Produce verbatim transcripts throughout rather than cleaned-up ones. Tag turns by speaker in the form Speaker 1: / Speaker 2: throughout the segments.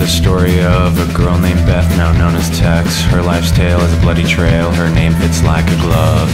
Speaker 1: the story of a girl named Beth, now known as Tex. Her life's tale is a bloody trail, her name fits like a glove.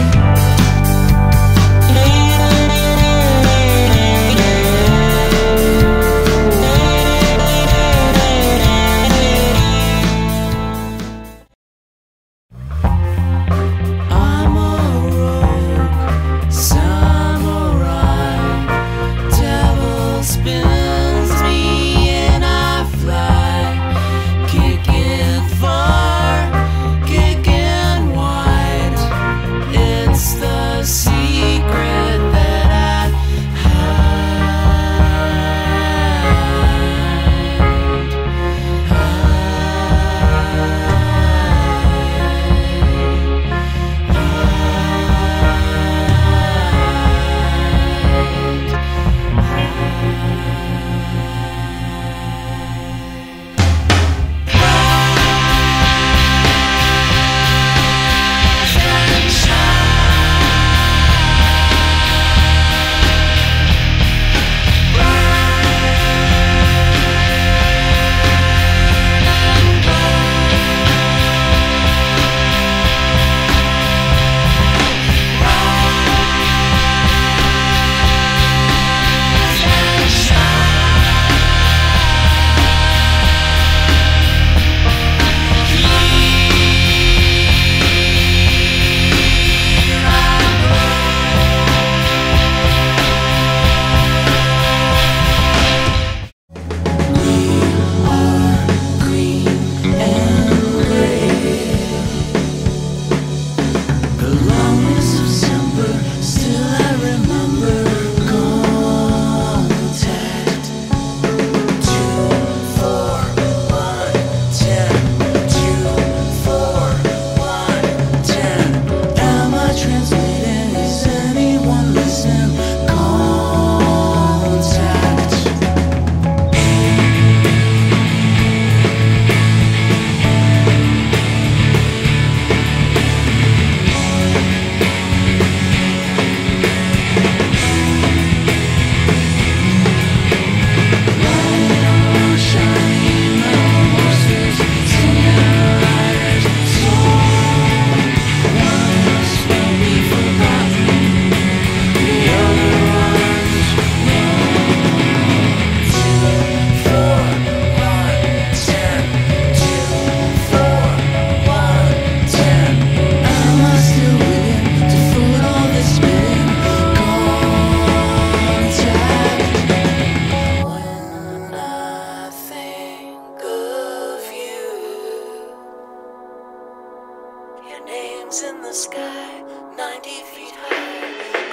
Speaker 2: In the sky, ninety feet high.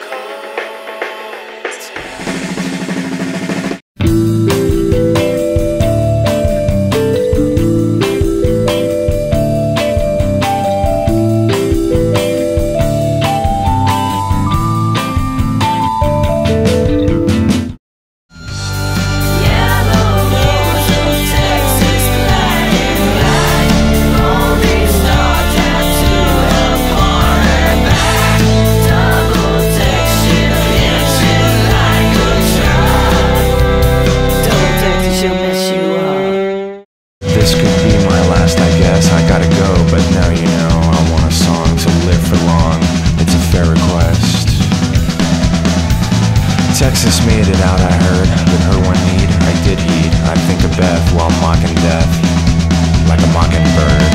Speaker 1: Texas made it out, I heard, but her one need I did heed. I think of Beth while mocking death, like a mockingbird.